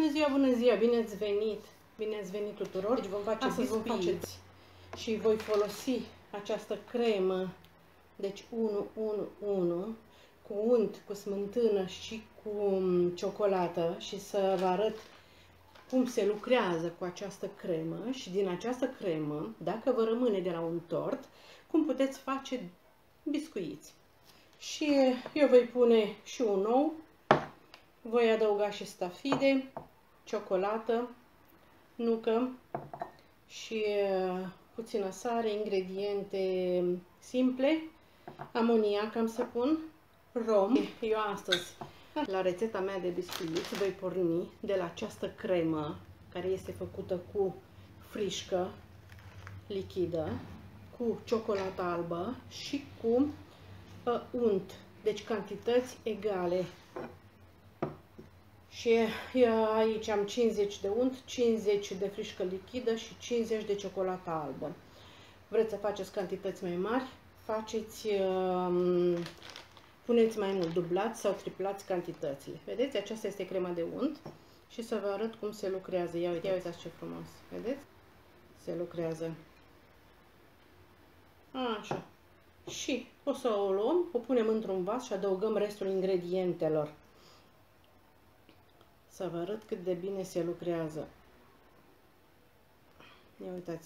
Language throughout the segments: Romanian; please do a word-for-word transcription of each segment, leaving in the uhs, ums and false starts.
Bună ziua, bună ziua, bine ați venit, bine ați venit tuturor. Deci vom face Astăzi vom face și voi folosi această cremă, deci unu unu unu, cu unt, cu smântână și cu ciocolată și să vă arăt cum se lucrează cu această cremă și din această cremă, dacă vă rămâne de la un tort, cum puteți face biscuiți. Și eu voi pune și un ou, voi adăuga și stafide, ciocolată, nucă și puțină sare, ingrediente simple, amoniac am să pun, rom. Eu astăzi, la rețeta mea de biscuiți, voi porni de la această cremă care este făcută cu frișcă lichidă, cu ciocolată albă și cu uh, unt, deci cantități egale. Și eu aici am cincizeci de unt, cincizeci de frișcă lichidă și cincizeci de ciocolată albă. Vreți să faceți cantități mai mari? Faceți, um, puneți mai mult, dublați sau triplați cantitățile. Vedeți? Aceasta este crema de unt și să vă arăt cum se lucrează. Ia, uite, ia uitați ce frumos. Vedeți? Se lucrează. Așa. Și o să o luăm, o punem într-un vas și adăugăm restul ingredientelor. Să vă arăt cât de bine se lucrează. Ia uitați.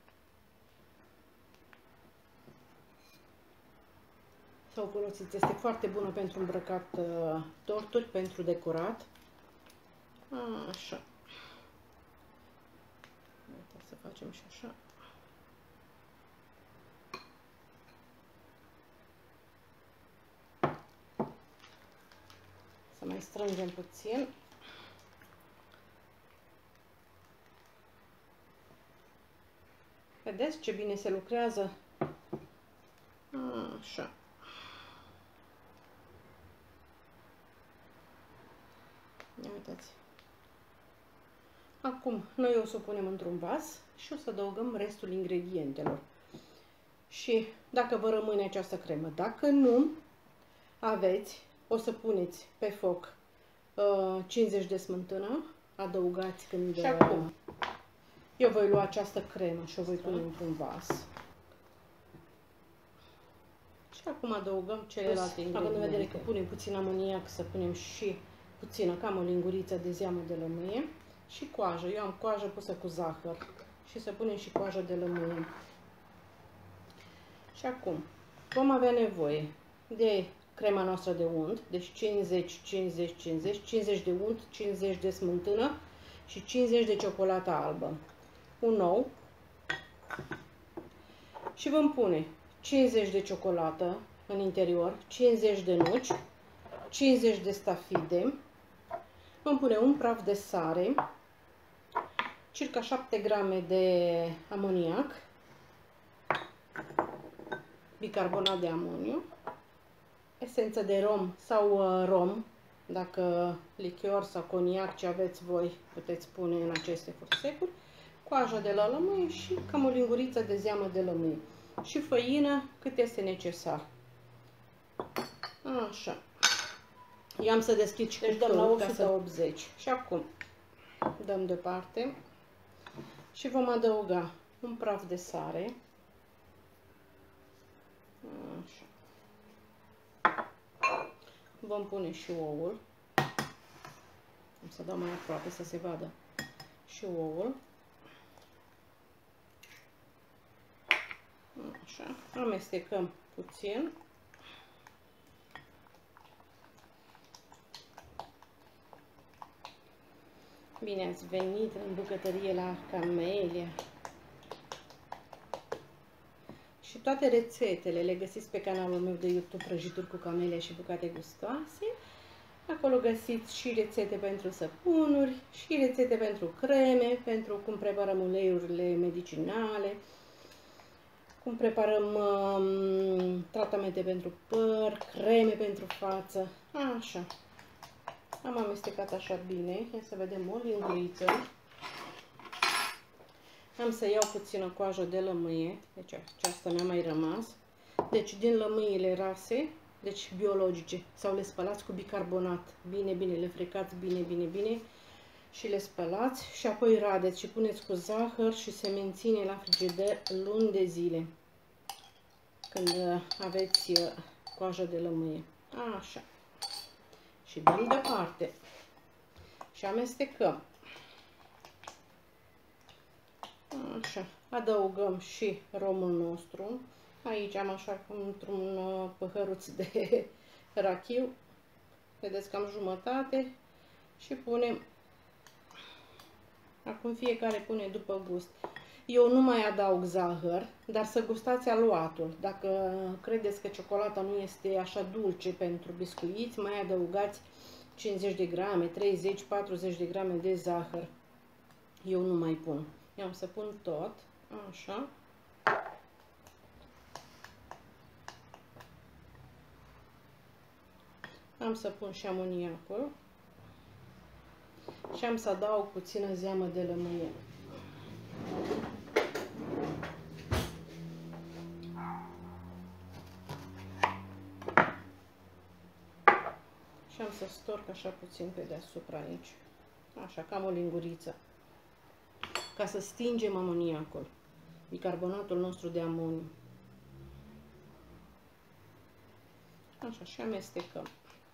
Să o folosiți. Este foarte bună pentru îmbrăcat uh, torturi, pentru decorat. Așa. Uite, să facem și așa. Să mai strângem puțin. Vedeți ce bine se lucrează? Așa. Ia uitați. Acum, noi o să o punem într-un vas și o să adăugăm restul ingredientelor. Și dacă vă rămâne această cremă, dacă nu aveți, o să puneți pe foc uh, cincizeci de smântână, adăugați când... Și acum, eu voi lua această cremă și o voi pune într-un vas. Și acum adăugăm celelalte ingrediente. Având în vedere că punem puțin amoniac, să punem și puțină, cam o linguriță de zeamă de lămâie și coajă. Eu am coajă pusă cu zahăr și să punem și coajă de lămâie. Și acum vom avea nevoie de crema noastră de unt, deci cincizeci, cincizeci, cincizeci, cincizeci de unt, cincizeci de smântână și cincizeci de ciocolată albă. Un ou și vom pune cincizeci de ciocolată în interior, cincizeci de nuci, cincizeci de stafide, vom pune un praf de sare, circa șapte grame de amoniac, bicarbonat de amoniu, esență de rom sau uh, rom, dacă lichior sau coniac ce aveți voi puteți pune în aceste fursecuri, coaja de la lămâie și cam o linguriță de zeamă de lămâie și făină cât este necesar. Așa. Eu am să deschid și deci dăm la o sută optzeci. Și acum dăm deoparte și vom adăuga un praf de sare. Așa. Vom pune și ouul. Am să dau mai aproape să se vadă și ouul. Așa. Amestecăm puțin. Bine ați venit în bucătărie la Camelia. Și toate rețetele le găsiți pe canalul meu de YouTube Prăjituri cu Camelia și bucate gustoase. Acolo găsiți și rețete pentru săpunuri, și rețete pentru creme, pentru cum preparăm uleiurile medicinale, cum preparăm um, tratamente pentru păr, creme pentru față. Așa. Am amestecat așa bine. Ia să vedem o linguriță. Am să iau puțină coajă de lămâie. Deci aceasta mi-a mai rămas. Deci din lămâiile rase, deci biologice, sau le spălați cu bicarbonat. Bine, bine, le frecați bine, bine, bine. și le spălați și apoi radeți și puneți cu zahăr și se menține la frigider luni de zile când aveți coajă de lămâie. Așa. Și dăm deoparte și amestecăm. Așa. Adăugăm și romul nostru. Aici am așa cum într-un păhăruț de rachiu. Vedeți că am jumătate și punem. Acum fiecare pune după gust. Eu nu mai adaug zahăr, dar să gustați aluatul. Dacă credeți că ciocolata nu este așa dulce pentru biscuiți, mai adăugați cincizeci de grame, treizeci patruzeci de grame de zahăr. Eu nu mai pun. Eu am să pun tot, așa. Am să pun și amoniacul. Și am să adaug puțină zeamă de lămâie. Și am să storc așa puțin pe deasupra aici. Așa, cam o linguriță. Ca să stingem amoniacul, bicarbonatul nostru de amoniu. Așa, și amestecăm.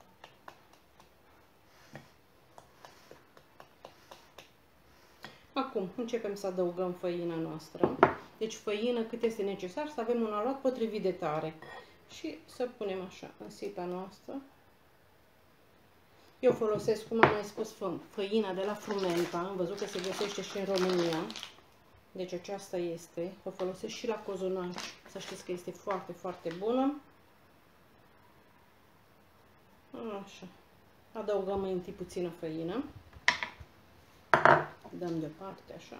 Acum începem să adăugăm făina noastră. Deci făină cât este necesar, să avem un aluat potrivit de tare. Și să punem așa în sita noastră. Eu folosesc, cum am mai spus, făina de la Frumenta. Am văzut că se găsește și în România. Deci aceasta este. O folosesc și la cozonaci. Să știți că este foarte, foarte bună. Așa. Adăugăm mai întâi puțină făină. Dăm deoparte, așa.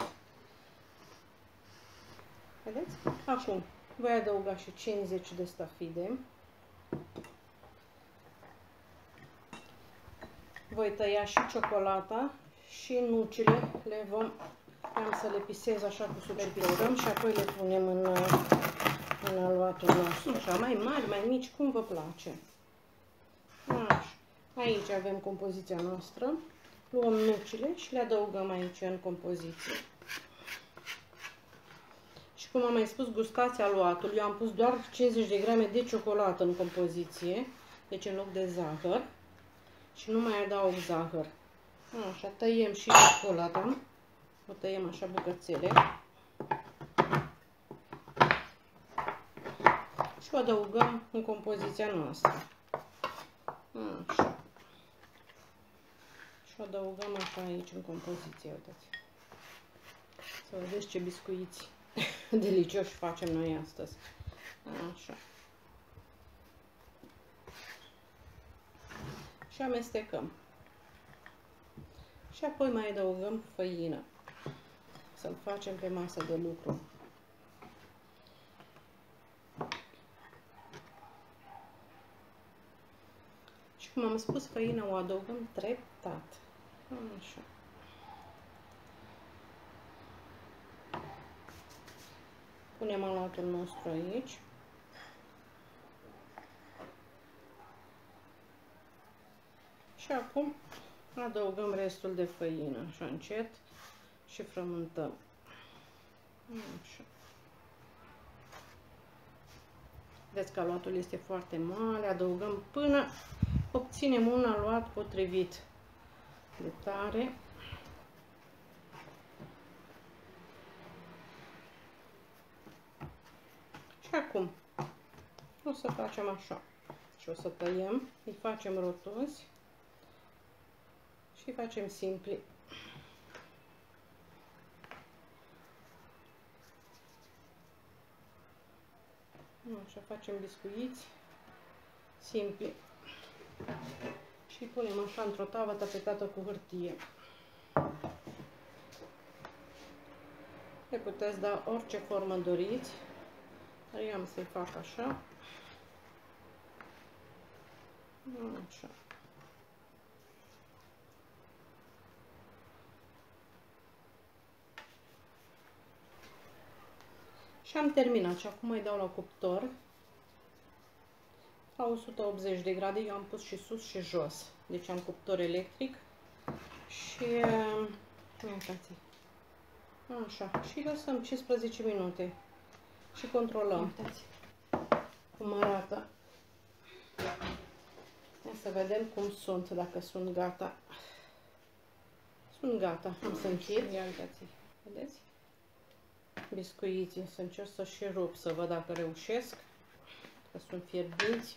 Vedeți? Acum voi adăuga și cincizeci de stafide. Voi tăia și ciocolata și nucile. Le vom, am să le pisez așa cu superpicurăm și apoi le punem în, în aluatul nostru. Așa, mai mari, mai mici, cum vă place. Așa. Aici avem compoziția noastră. Luăm nucile și le adăugăm aici în compoziție. Și cum am mai spus, gustați aluatul. Eu am pus doar cincizeci de grame de ciocolată în compoziție, deci în loc de zahăr. Și nu mai adaug zahăr. Așa, tăiem și ciocolata. O tăiem așa bucățele. Și o adăugăm în compoziția noastră. Așa. Și o adăugăm așa aici în compoziție, uitați. Să vedeți ce biscuiți delicioși facem noi astăzi. Așa. Și amestecăm. Și apoi mai adăugăm făină. Să-l facem pe masă de lucru. Și cum am spus, făina o adăugăm treptat. Așa. Punem aluatul nostru aici. Și acum adăugăm restul de făină, așa încet, și frământăm. Așa. Vedeți că aluatul este foarte mare, adăugăm până obținem un aluat potrivit de tare. Și acum o să facem așa și o să tăiem, îi facem rotunzi și îi facem simpli. Așa facem biscuiți simpli și punem așa într-o tavă tapetată cu hârtie. Le puteți da orice formă doriți, dar eu am să-i fac așa. Așa. Și am terminat și acum îi dau la cuptor la o sută optzeci de grade, eu am pus și sus și jos, deci am cuptor electric Și uitați, așa, și lăsăm cincisprezece minute și controlăm. Uitați cum arată. Ia să vedem cum sunt, dacă sunt gata. Sunt gata, am să închid. Ia uitați, vedeți? Biscuiții, să încerc să și rup, să văd dacă reușesc, că sunt fierbinți.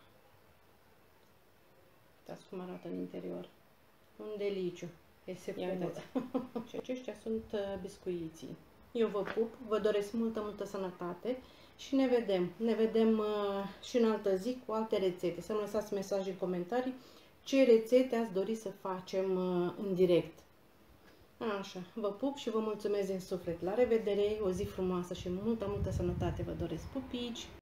Uitați cum arată în interior. Un deliciu. Și aceștia sunt biscuiții. Eu vă pup, vă doresc multă, multă sănătate și ne vedem. Ne vedem uh, și în altă zi cu alte rețete. Să-mi lăsați mesaje în comentarii ce rețete ați dori să facem uh, în direct. Așa, vă pup și vă mulțumesc din suflet. La revedere, o zi frumoasă și multă, multă sănătate vă doresc. Pupici!